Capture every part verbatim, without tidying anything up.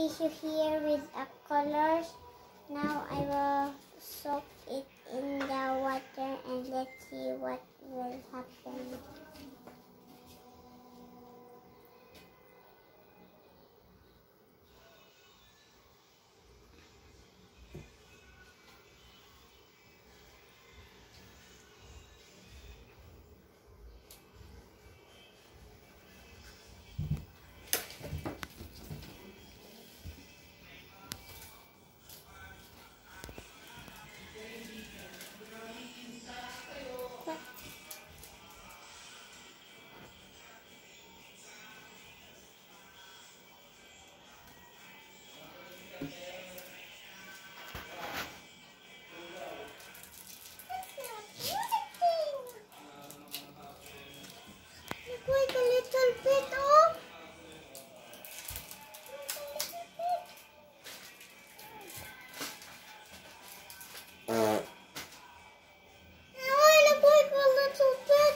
tissue here with a colors. Now I will soak it in the water and let's see what will happen. Like a little bit of I want to like a little bit.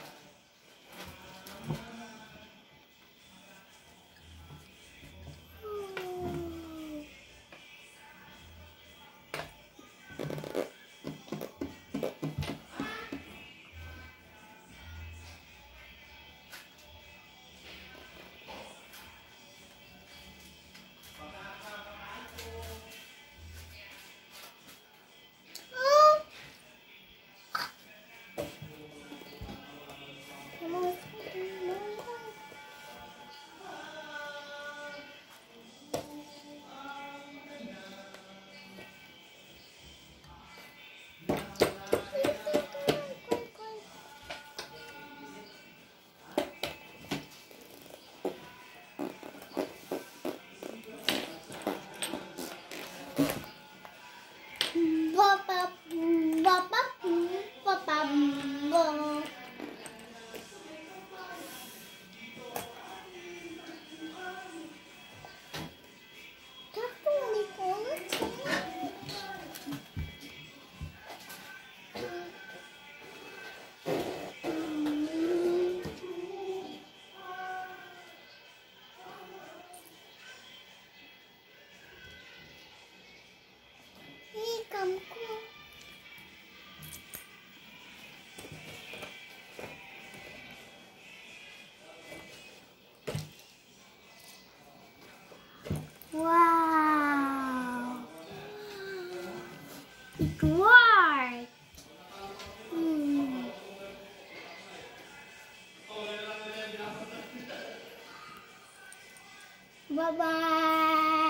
Wow! It worked! Hmm. Bye-bye!